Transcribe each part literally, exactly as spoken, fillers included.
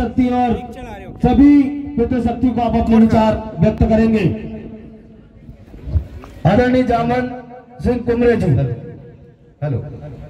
शक्ति और सभी पितृशक्ति को आप अपने विचार व्यक्त करेंगे। आदरणीय जामन सिंह कुमरे जी। हेलो।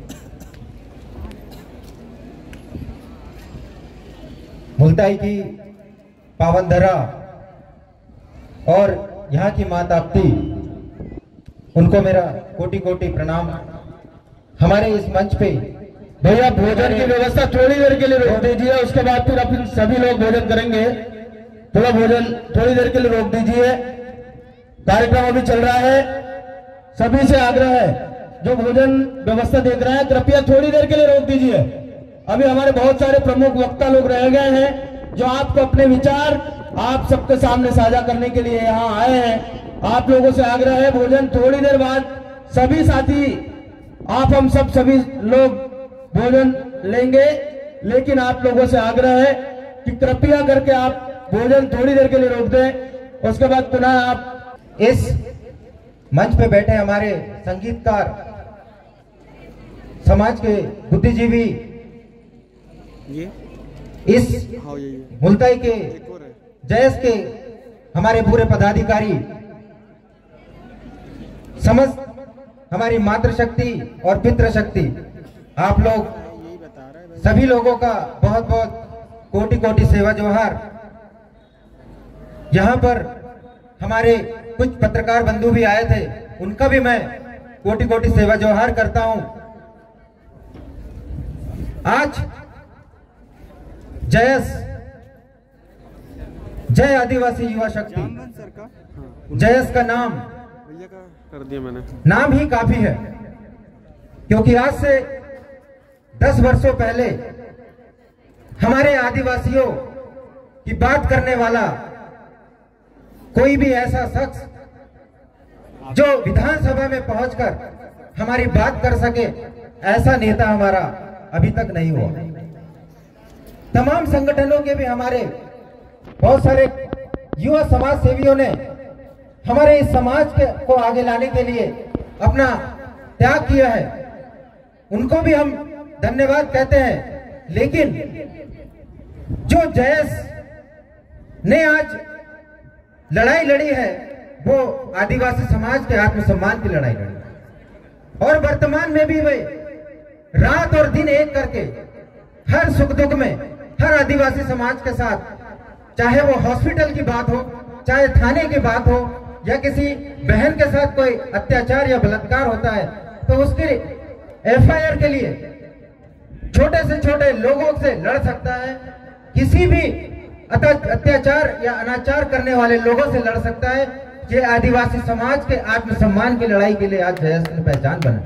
मुल्ताई की पावन धरा और यहाँ की मां ताप्ती, उनको मेरा कोटि कोटि प्रणाम। हमारे इस मंच पे भैया भोजन की व्यवस्था थोड़ी देर के लिए रोक दीजिए, उसके बाद फिर अपन सभी लोग भोजन करेंगे। थोड़ा भोजन थोड़ी देर के लिए रोक दीजिए, कार्यक्रम अभी चल रहा है। सभी से आग्रह है, जो भोजन व्यवस्था देख रहे हैं कृपया थोड़ी देर के लिए रोक दीजिए। अभी हमारे बहुत सारे प्रमुख वक्ता लोग रह गए हैं जो आपको अपने विचार आप सबके सामने साझा करने के लिए यहाँ आए हैं। आप लोगों से आग्रह है, भोजन थोड़ी देर बाद सभी साथी आप हम सब सभी लोग भोजन लेंगे, लेकिन आप लोगों से आग्रह है कि कृपया करके आप भोजन थोड़ी देर के लिए रोक दें। उसके बाद पुनः आप इस मंच पे बैठे हमारे संगीतकार, समाज के बुद्धिजीवी, ये इस मुल्ताई के जयस के हमारे पूरे पदाधिकारी, समस्त हमारी मातृशक्ति और पितृशक्ति, आप लोग सभी लोगों का बहुत बहुत कोटि कोटि सेवा जोहार। यहाँ पर हमारे कुछ पत्रकार बंधु भी आए थे, उनका भी मैं कोटि कोटि सेवा जोहार करता हूं। आज जयस जय आदिवासी युवा शक्ति, जयस का नाम कर दिया मैंने, नाम ही काफी है, क्योंकि आज से दस वर्षों पहले हमारे आदिवासियों की बात करने वाला कोई भी ऐसा शख्स जो विधानसभा में पहुंचकर हमारी बात कर सके, ऐसा नेता हमारा अभी तक नहीं हुआ। तमाम संगठनों के भी हमारे बहुत सारे युवा समाज सेवियों ने हमारे इस समाज के को आगे लाने के लिए अपना त्याग किया है, उनको भी हम धन्यवाद कहते हैं। लेकिन जो जयस ने आज लड़ाई लड़ी है, वो आदिवासी समाज के आत्मसम्मान की लड़ाई लड़ी, और वर्तमान में भी वे रात और दिन एक करके हर सुख दुख में हर आदिवासी समाज के साथ, चाहे वो हॉस्पिटल की बात हो, चाहे थाने की बात हो, या किसी बहन के साथ कोई अत्याचार या बलात्कार होता है तो उसके एफ आई आर के लिए छोटे से छोटे लोगों से लड़ सकता है, किसी भी अत्याचार या अनाचार करने वाले लोगों से लड़ सकता है। ये आदिवासी समाज के आत्मसम्मान की लड़ाई के लिए आज जयस की पहचान बना।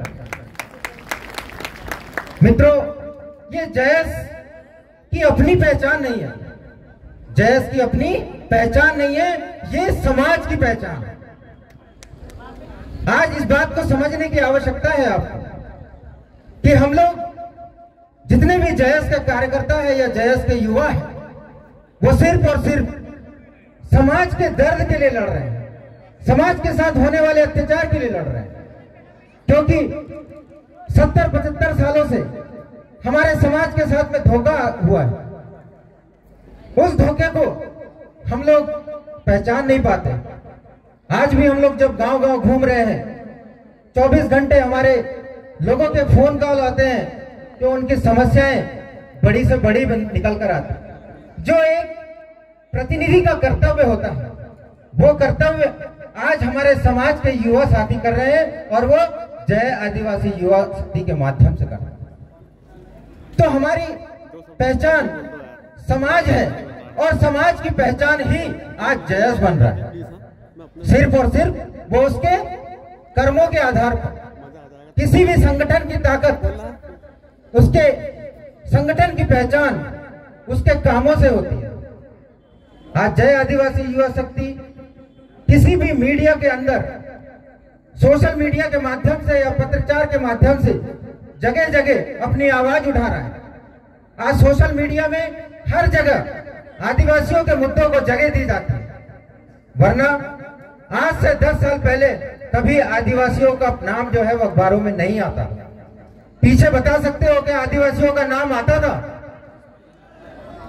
मित्रों, ये जयस की अपनी पहचान नहीं है, जयस की अपनी पहचान नहीं है, ये समाज की पहचान है। आज इस बात को समझने की आवश्यकता है आपको कि हम लोग जितने भी जयस का कार्यकर्ता है या जयस के युवा है, वो सिर्फ और सिर्फ समाज के दर्द के लिए लड़ रहे हैं, समाज के साथ होने वाले अत्याचार के लिए लड़ रहे हैं। क्योंकि सत्तर पचहत्तर सालों से हमारे समाज के साथ में धोखा हुआ है, उस धोखे को हम लोग पहचान नहीं पाते। आज भी हम लोग जब गांव गांव घूम रहे हैं, चौबीस घंटे हमारे लोगों के फोन कॉल आते हैं, जो उनकी समस्याएं बड़ी से बड़ी निकल कर आती, जो एक प्रतिनिधि का कर्तव्य होता है, वो कर्तव्य आज हमारे समाज के युवा साथी कर रहे हैं, और वो जय आदिवासी युवा शक्ति के माध्यम से कर रहे हैं। तो हमारी पहचान समाज है, और समाज की पहचान ही आज जयस बन रहा है, सिर्फ और सिर्फ वो उसके कर्मों के आधार पर। किसी भी संगठन की ताकत उसके संगठन की पहचान उसके कामों से होती है। आज जय आदिवासी युवा शक्ति किसी भी मीडिया के अंदर, सोशल मीडिया के माध्यम से या पत्रचार के माध्यम से जगह जगह अपनी आवाज उठा रहा है। आज सोशल मीडिया में हर जगह आदिवासियों के मुद्दों को जगह दी जाती है, वरना आज से दस साल पहले कभी आदिवासियों का नाम जो है वो अखबारों में नहीं आता। पीछे बता सकते हो कि आदिवासियों का नाम आता था?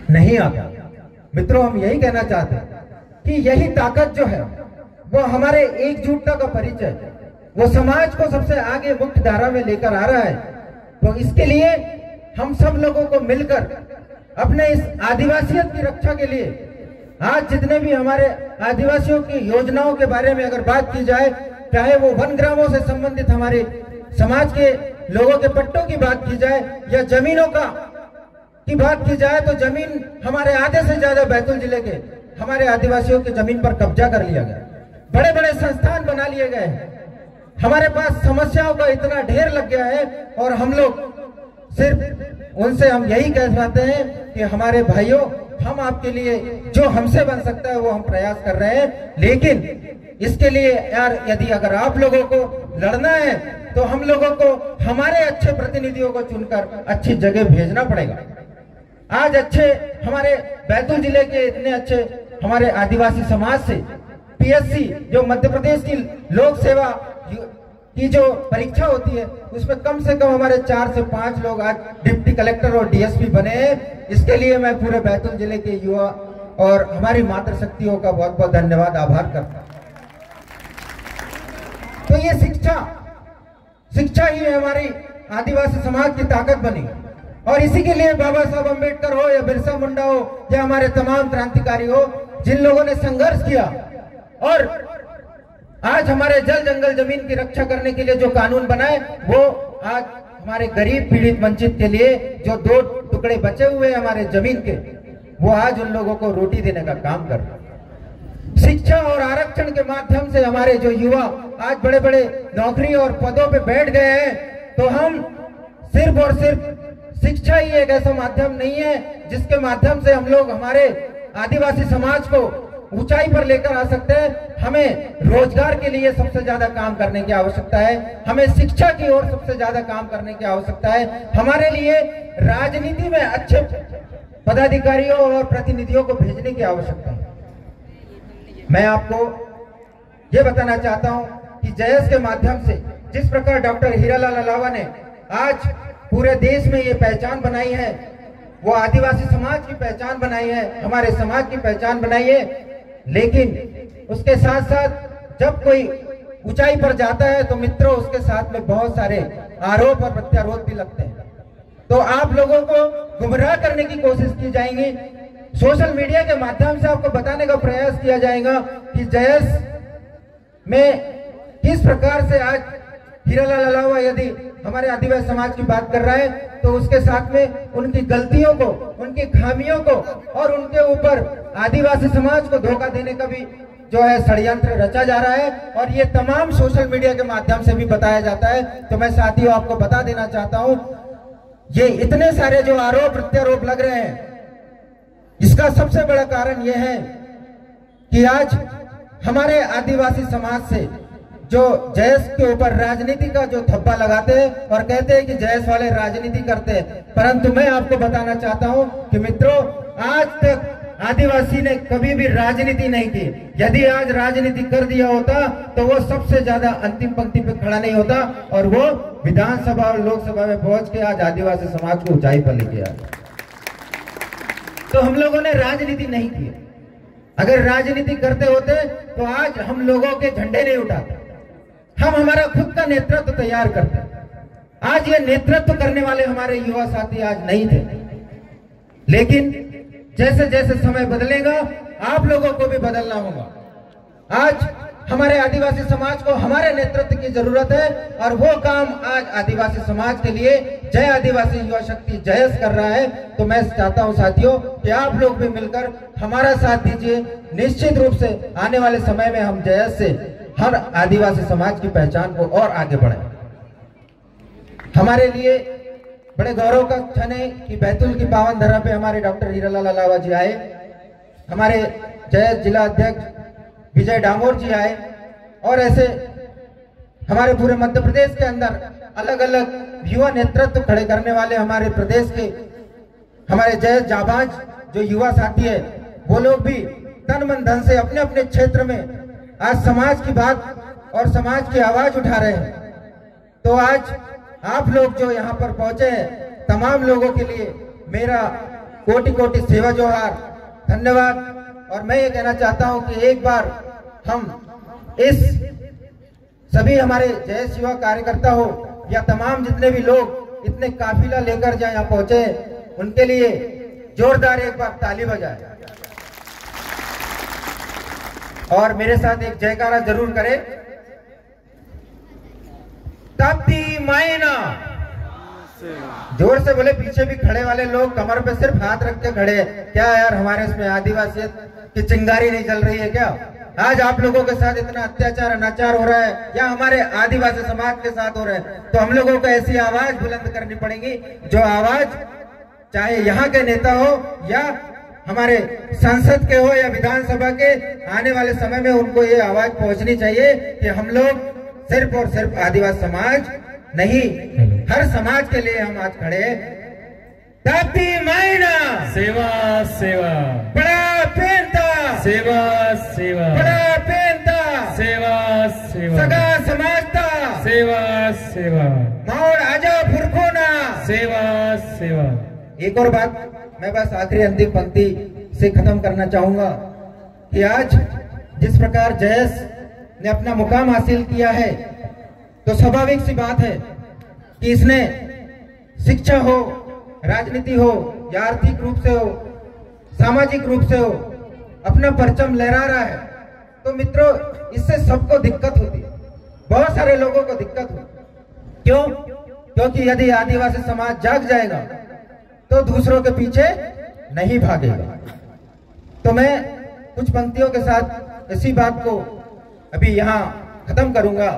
नहीं आता। मित्रों, हम यही कहना चाहते हैं कि यही ताकत जो है वो हमारे एकजुटता का परिचय, वो समाज को सबसे आगे मुख्य धारा में लेकर आ रहा है। तो इसके लिए हम सब लोगों को मिलकर अपने इस आदिवासियत की रक्षा के लिए आज जितने भी हमारे आदिवासियों की योजनाओं के बारे में अगर बात की जाए, चाहे वो वन ग्रामों से संबंधित हमारे समाज के लोगों के पट्टों की बात की जाए या जमीनों का की बात की जाए, तो जमीन हमारे आधे से ज्यादा बैतूल जिले के हमारे आदिवासियों की जमीन पर कब्जा कर लिया गया। बड़े बड़े संस्थान बना लिए गए हैं। हमारे पास समस्याओं का इतना ढेर लग गया है और हम लोग सिर्फ उनसे हम यही कह पाते हैं कि हमारे भाइयों, हम आपके लिए जो हमसे बन सकता है वो हम प्रयास कर रहे हैं, लेकिन इसके लिए यार यदि अगर आप लोगों को लड़ना है तो हम लोगों को हमारे अच्छे प्रतिनिधियों को चुनकर अच्छी जगह भेजना पड़ेगा। आज अच्छे हमारे बैतूल जिले के इतने अच्छे हमारे आदिवासी समाज से पीएससी जो मध्य प्रदेश की लोक सेवा की जो परीक्षा होती है उसमें कम से कम हमारे चार से पांच लोग आज डिप्टी कलेक्टर और डीएसपी बने हैं। इसके लिए मैं पूरे बैतूल जिले के युवा और हमारी मातृशक्तियों का बहुत बहुत धन्यवाद, आभार करता हूं। तो ये शिक्षा शिक्षा ही हमारी आदिवासी समाज की ताकत बनी और इसी के लिए बाबा साहब अम्बेडकर हो या बिरसा मुंडा हो या हमारे तमाम क्रांतिकारी हो, जिन लोगों ने संघर्ष किया और आज हमारे जल जंगल जमीन की रक्षा करने के लिए जो कानून बनाए, वो आज हमारे गरीब पीड़ित वंचित के लिए जो दो टुकड़े बचे हुए हैं हमारे जमीन के, वो आज उन लोगों को रोटी देने का काम कर रहे हैं। शिक्षा और आरक्षण के माध्यम से हमारे जो युवा आज बड़े बड़े नौकरी और पदों पे बैठ गए हैं, तो हम सिर्फ और सिर्फ शिक्षा ही एक ऐसा माध्यम नहीं है जिसके माध्यम से हम लोग हमारे आदिवासी समाज को ऊंचाई पर लेकर आ सकते हैं। हमें रोजगार के लिए सबसे ज्यादा काम करने की आवश्यकता है, हमें शिक्षा की ओर सबसे ज्यादा काम करने की आवश्यकता है, हमारे लिए राजनीति में अच्छे पदाधिकारियों और प्रतिनिधियों को भेजने की आवश्यकता है। मैं आपको ये बताना चाहता हूं कि जयस के माध्यम से जिस प्रकार डॉक्टर हीरालाल अलावा ने आज पूरे देश में ये पहचान बनाई है, वो आदिवासी समाज की पहचान बनाई है, हमारे समाज की पहचान बनाई है, लेकिन उसके साथ साथ जब कोई ऊंचाई पर जाता है तो मित्रों उसके साथ में बहुत सारे आरोप और प्रत्यारोप भी लगते हैं। तो आप लोगों को गुमराह करने की कोशिश की जाएगी, सोशल मीडिया के माध्यम से आपको बताने का प्रयास किया जाएगा कि जयस में किस प्रकार से आज हीरालाल अलावा यदि हमारे आदिवासी समाज की बात कर रहा है तो उसके साथ में उनकी गलतियों को, उनकी खामियों को और उनके ऊपर आदिवासी समाज को धोखा देने का भी जो है षड्यंत्र रचा जा रहा है और ये तमाम सोशल मीडिया के माध्यम से भी बताया जाता है। तो मैं साथियों आपको बता देना चाहता हूं, ये इतने सारे जो आरोप प्रत्यारोप लग रहे हैं, इसका सबसे बड़ा कारण यह है कि आज हमारे आदिवासी समाज से जो जयस के ऊपर राजनीति का जो थप्पा लगाते हैं और कहते हैं कि जयस वाले राजनीति करते हैं, परंतु मैं आपको बताना चाहता हूं कि मित्रों, आज तक आदिवासी ने कभी भी राजनीति नहीं की। यदि आज राजनीति कर दिया होता तो वो सबसे ज्यादा अंतिम पंक्ति पे खड़ा नहीं होता और वो विधानसभा और लोकसभा में पहुंच के आज आदिवासी समाज को ऊंचाई पर लेके आया। तो हम लोगों ने राजनीति नहीं की। अगर राजनीति करते होते तो आज हम लोगों के झंडे नहीं उठाते, हम हमारा खुद का नेतृत्व तैयार करते। आज ये नेतृत्व करने वाले हमारे युवा साथी आज नहीं थे, लेकिन जैसे जैसे समय बदलेगा आप लोगों को भी बदलना होगा। आज हमारे आदिवासी समाज को हमारे नेतृत्व की जरूरत है और वो काम आज आदिवासी समाज के लिए जय आदिवासी युवा शक्ति जयस कर रहा है। तो मैं चाहता हूं साथियों कि आप लोग भी मिलकर हमारा साथ दीजिए। निश्चित रूप से आने वाले समय में हम जयस से हर आदिवासी समाज की पहचान को और आगे बढ़ाएं। हमारे लिए बड़े गौरव का क्षण है कि बैतूल की पावन धरा पे हमारे डॉक्टर हीरालाल अलावा जी आए, हमारे जयस जिला अध्यक्ष विजय डामोर जी आए और ऐसे हमारे पूरे मध्य प्रदेश के अंदर अलग अलग युवा नेतृत्व खड़े करने वाले हमारे प्रदेश के हमारे जयस जाबाज जो युवा साथी है, वो लोग भी तन मन धन से अपने अपने क्षेत्र में आज समाज की बात और समाज की आवाज उठा रहे हैं। तो आज आप लोग जो यहाँ पर पहुंचे हैं, तमाम लोगों के लिए मेरा कोटि कोटि सेवा जोहार, धन्यवाद। और मैं ये कहना चाहता हूं कि एक बार हम इस सभी हमारे जयस युवा कार्यकर्ता हो या तमाम जितने भी लोग इतने काफिला लेकर जो यहाँ पहुंचे, उनके लिए जोरदार एक बार ताली बजाए और मेरे साथ एक जयकारा जरूर करें। ताप्ती मायना, जोर से बोले। पीछे भी खड़े वाले लोग कमर पे सिर्फ हाथ रख के खड़े हैं। क्या यार, हमारे इसमें आदिवासियत की चिंगारी नहीं चल रही है क्या? आज आप लोगों के साथ इतना अत्याचार अनाचार हो रहा है या हमारे आदिवासी समाज के साथ हो रहा है, तो हम लोगों को ऐसी आवाज बुलंद करनी पड़ेगी जो आवाज चाहे यहाँ के नेता हो या हमारे संसद के हो या विधानसभा के, आने वाले समय में उनको ये आवाज पहुंचनी चाहिए कि हम लोग सिर्फ और सिर्फ आदिवासी समाज नहीं, हर समाज के लिए हम आज खड़े हैं। ताप्ती मायना, सेवा सेवा, बड़ा पेंता, सेवा सेवा, बड़ा पेंता, सेवा सेवा, सगा समाजता, सेवा सेवा, माहौल आजा फुरकोना, सेवा सेवा। एक और बात मैं बस आखिरी अंतिम पंक्ति से खत्म करना चाहूंगा कि आज जिस प्रकार जयस ने अपना मुकाम हासिल किया है, तो स्वाभाविक सी बात है कि इसने शिक्षा हो, राजनीति हो या आर्थिक रूप से हो, सामाजिक रूप से हो, अपना परचम लहरा रहा है। तो मित्रों, इससे सबको दिक्कत होती है, बहुत सारे लोगों को दिक्कत होती। क्यों? क्योंकि यदि आदिवासी समाज जाग जाएगा तो दूसरों के पीछे नहीं भागेगा। तो मैं कुछ पंक्तियों के साथ इसी बात को अभी यहां खत्म करूंगा।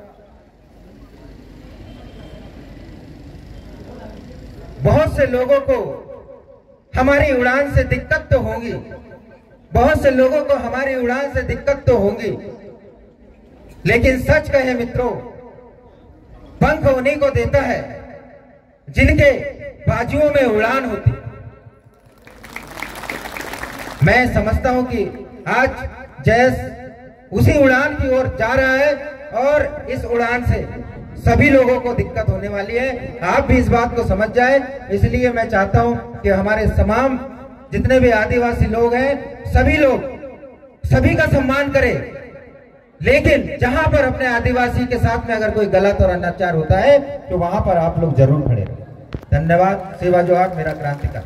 बहुत से लोगों को हमारी उड़ान से दिक्कत तो होगी, बहुत से लोगों को हमारी उड़ान से दिक्कत तो होगी, लेकिन सच कहे मित्रों, पंख उन्हीं को देता है जिनके बाजुओं में उड़ान होती। मैं समझता हूं कि आज जयस उसी उड़ान की ओर जा रहा है और इस उड़ान से सभी लोगों को दिक्कत होने वाली है। आप भी इस बात को समझ जाए। इसलिए मैं चाहता हूं कि हमारे तमाम जितने भी आदिवासी लोग हैं, सभी लोग सभी का सम्मान करें, लेकिन जहां पर अपने आदिवासी के साथ में अगर कोई गलत और अनाचार होता है तो वहां पर आप लोग जरूर खड़े रहें। धन्यवाद। सेवा जोहार, मेरा क्रांतिकार।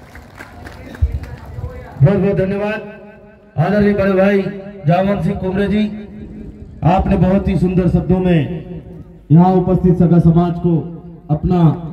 बहुत बहुत धन्यवाद आदरणीय बड़े भाई जामवंत सिंह कुमरे जी, आपने बहुत ही सुंदर शब्दों में यहाँ उपस्थित सगा समाज को अपना